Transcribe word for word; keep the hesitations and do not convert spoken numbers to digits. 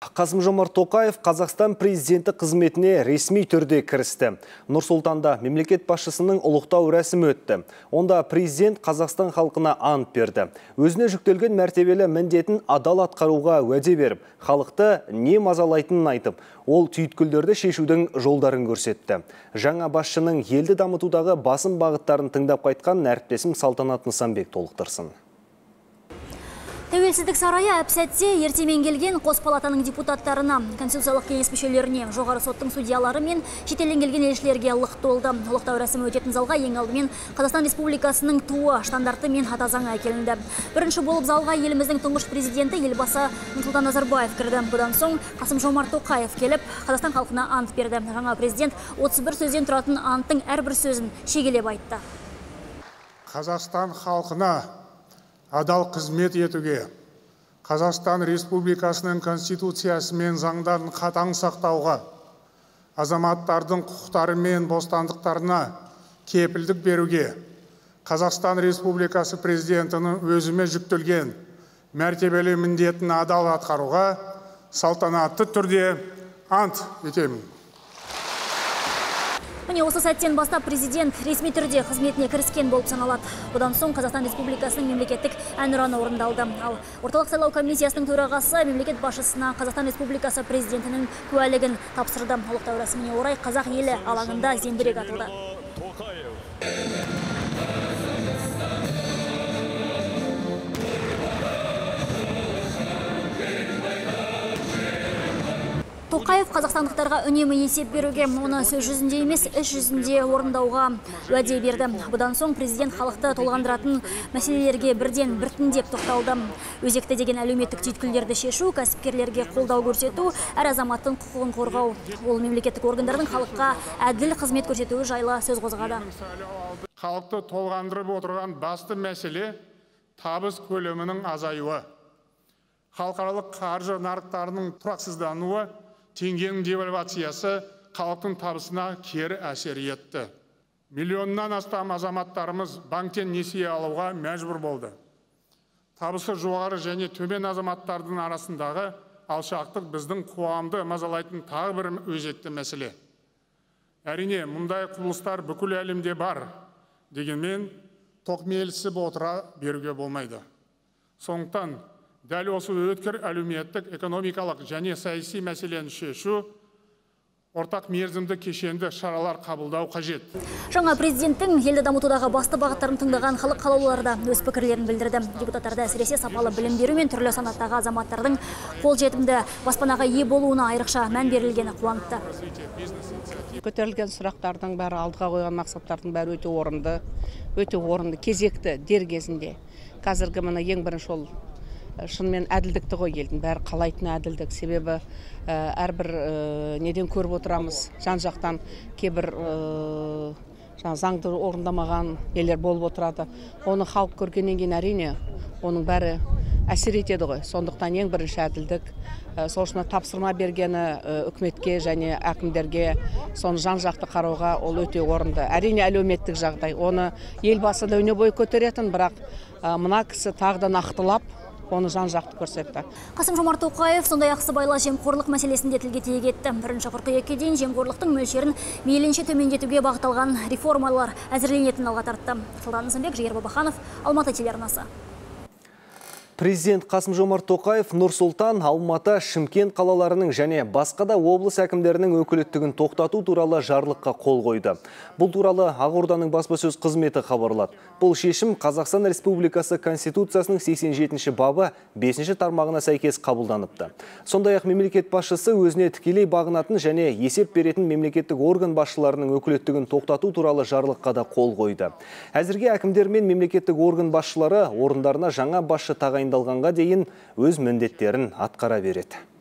Қасым-Жомарт Тоқаев Қазақстан президенті қызметіне ресми түрде кірісті. Нұр-Сұлтанда мемлекет басшысының ұлықтау рәсімі өтті. Онда президент Қазақстан халқына ант берді. Өзіне жүктелген мәртебелі міндетін адал атқаруға уәде беріп, халықты не мазалайтынын айтып, ол түйткілдерді шешудің жолдарын көрсетті. Жаңа басшының елді дамытудағы басым бағыттарын тыңдап қайтқан әріптесім Салтанат Нысанбек толықтырсын. Тәуелсіздік сарайы әп-сәтте ертемен келген қос палатаның депутаттарына, Конституциялық кеңес мүшелеріне, жоғары соттың судьялары мен шетелден келген елшілерге лық толды. Ұлықтау рәсімі өтетін залға ең алдымен Қазақстан Республикасының туы, штандарты мен ата заңы әкелінді. Бірінші болып залға еліміздің тұңғыш президенті елбасы Нұрсұлтан Назарбаев кірді. Бұдан соң Қасым-Жомарт Тоқаев келіп, Қазақстан халқына ант берді. Жаңа президент отыз бір сөзден тұратын анттың әрбір сөзін шегелеп айтты. Қазақстан халқына адал қызмет етуге, Қазақстан Республикасының Конституциясы мен заңдарын қатаң сақтауға, азаматтардың құқықтары мен бостандықтарына кепілдік беруге, Қазақстан Республикасы президентінің өзіме жүктелген мәртебелі міндетін адал атқаруға салтанатты түрде ант етемін. Міне осы сәттен бастап президент ресми түрде қызметіне кіріскен болып саналады. Бұдан соң Қазақстан Республикасының мемлекеттік әнұраны орындалды. Ал орталық сайлау комиссиясының төрағасы мемлекет басшысына Қазақстан Республикасы президентінің куәлігін тапсырды. Ұлықтау рәсіміне орай қазақ елі алаңында зеңбірек атылды. Тоқаев қазақстандықтарға үнемі есеп беруге, оны сөз жүзінде емес, іс жүзінде орындауға уәде берді. Бұдан соң президент халықты толғандыратын мәселелерге бірден біртіндеп тоқталды. Өзекті деген әлеуметтік түйткілдерді шешу, кәсіпкерлерге қолдау көрсету, әр азаматтың құқығын қорғау. Ол мемлекеттік органдардың халыққа әділ қызмет көрсетуі жайлы сөз қозғады. Халықты толғандырып отырған басты мәселе табыс көлемінің азаюы. Халықаралық қаржы нарықтарының тұрақсыздануы, теңгенің девальвациясы халықтың табысына кері әсер етті. Миллионнан астам азаматтарымыз банктен несие алуға мәжбүр болды. Табысы жоғары және төмен азаматтардың арасындағы алшақтық біздің қоғамды мазалайтын тағы бір өзекті мәселе. Әрине, мұндай құбылыстар бүкіл әлемде бар, дегенмен тоқмейілсіп отыра беруге болмайды. Сондықтан дәл осы өткір әлеуметтік, экономикалық және саяси мәселені шешу, ортақ мерзімді кешенді шаралар қабылдау қажет. Жаңа президенттің елді дамытудағы басты бағыттарын тыңдаған халық қалаулылары да өз пікірлерін білдірді. Депутаттарды әсіресе сапалы білім беру мен түрлі санаттағы азаматтардың қолжетімді баспанаға ие болуына айрықша мән берілгені қуантты. Көтерілген сұрақтардың бәрі, алдыға қойған мақсаттардың бәрі өте орынды, өте орынды, кезекті, дер кезінде. Қазіргі мына ең бірінші ол шынымен әділдікті ғой, елдің бәрі қалайтын әділдік. Себебі әрбір неден көріп отырамыз, жан жақтан кейбір заңды орындамаған нелер болып отырады. Оны халық көргеннен кейін әрине оның бәрі әсер етеді ғой. Сондықтан ең бірінші әділдік. Сол үшін тапсырма бергені үкіметке және әкімдерге соны жан жақты қарауға ол өте орынды. Әрине әлеуметтік жағдай. Оны елбасы да өне бойы көтеретін, бірақ мына кісі тағы да нақтылап оны жан жақты көрсетті. Қасым-Жомарт Тоқаев сондай-ақ сыбайлас жемқорлық мәселесінде тілге тиек етті. Бірінші қыркүйекке дейін жемқорлықтың мөлшерін мейлінше төмендетуге бағытталған реформалар әзірленетінін алға тартты. Салтанат Нысанбек, Жігер Бабаханов, Алматы телеарнасы. Президент Қасым-Жомарт Тоқаев Нұр-Сұлтан, Алматы, Шымкент қалаларының және басқа да облыс әкімдерінің өкілеттігін тоқтату туралы жарлыққа қол қойды. Бұл туралы Ақорданың баспасөз қызметі хабарлады. Бұл шешім Қазақстан Республикасы Конституциясының сексен жетінші бабы бесінші тармағына сәйкес қабылданыпты. Сондай-ақ мемлекет басшысы өзіне тікелей бағынатын және есеп беретін мемлекеттік орган басшыларының өкілеттігін тоқтату туралы жарлыққа да қол қойды. Әзірге әкімдер мен мемлекеттік орган басшылары орындарына жаңа басшы тағайындалғанға дейін өз міндеттерін атқара береді.